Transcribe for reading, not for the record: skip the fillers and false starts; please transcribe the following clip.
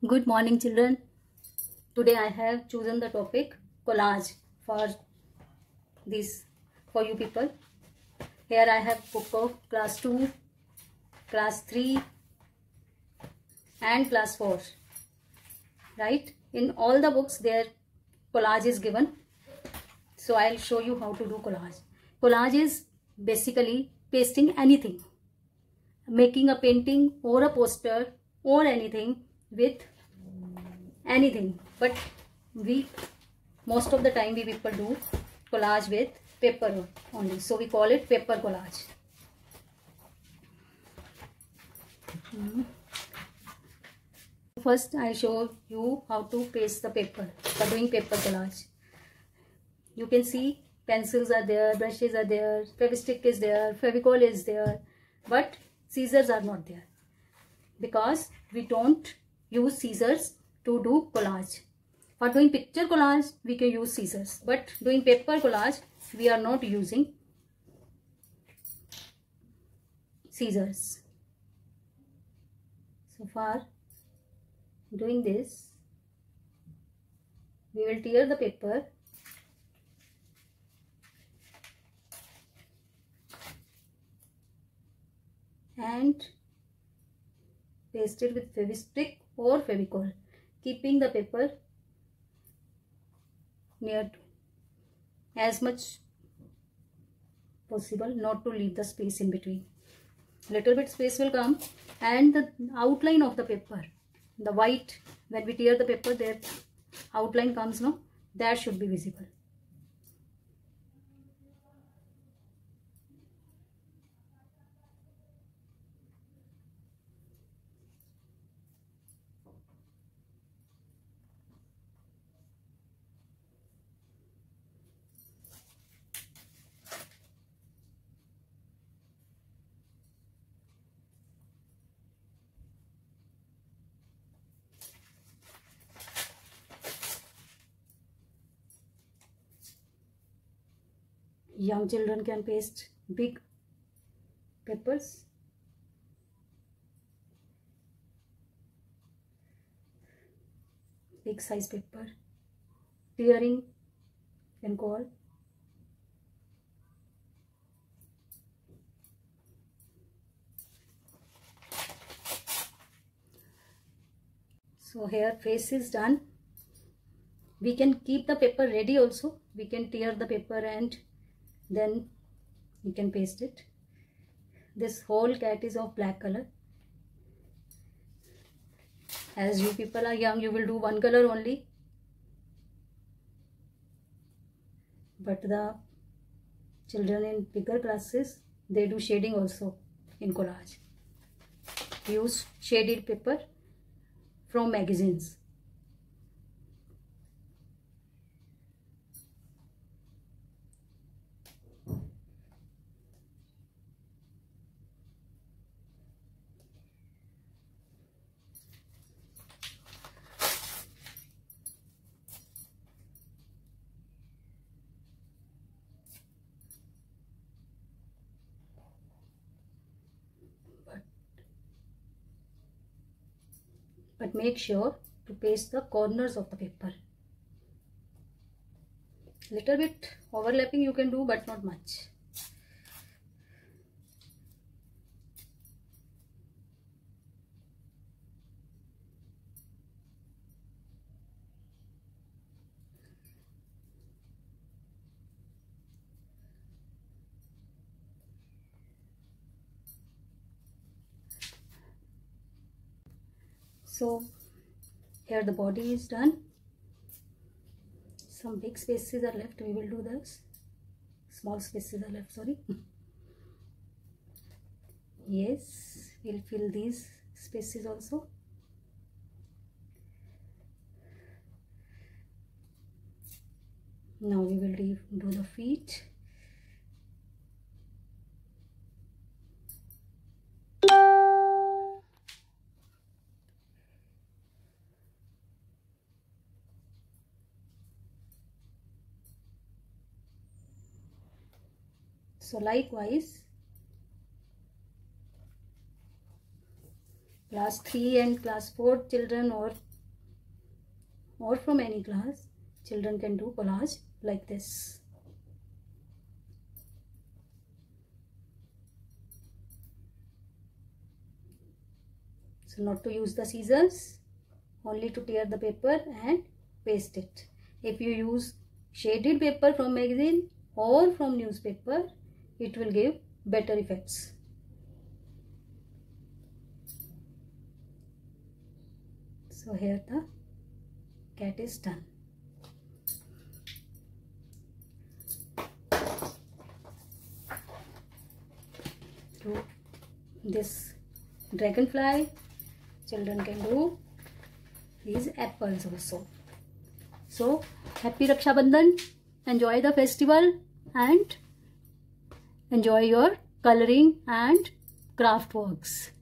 Good morning, children. Today I have chosen the topic collage for this for you people. Here I have book of class 2, class 3 and class 4. Right? In all the books their collage is given. So I'll show you how to do collage. Collage is basically pasting anything. Making a painting or a poster or anything with anything, but most of the time we people do collage with paper only, so we call it paper collage. First I'll show you how to paste the paper for doing paper collage. You can see pencils are there, brushes are there, fevistick is there, fevicol is there, but scissors are not there because we don't use scissors to do collage. For doing picture collage we can use scissors, but doing paper collage we are not using scissors. So for doing this we will tear the paper and paste it with fevistick or fevicol, keeping the paper near to as much possible, not to leave the space in between. Little bit space will come, and the outline of the paper, the white, when we tear the paper, their outline comes, no, that should be visible. Young children can paste big papers. Big size paper. Tearing can call. So here face is done. We can keep the paper ready also. We can tear the paper and then you can paste it. This whole cat is of black color. As you people are young, you will do one color only. But the children in bigger classes, they do shading also in collage. Use shaded paper from magazines. But make sure to paste the corners of the paper. Little bit overlapping you can do, but not much. So here the body is done. Some big spaces are left. We will do this. Small spaces are left, sorry. Yes, we'll fill these spaces also. Now we will do the feet. So likewise class 3 and class 4 children or or from any class, children can do collage like this. So not to use the scissors, only to tear the paper and paste it. If you use shaded paper from magazine or from newspaper, it will give better effects. So here the cat is done. To this dragonfly, children can do these apples also. So happy Raksha Bandhan, enjoy the festival and enjoy your coloring and craft works.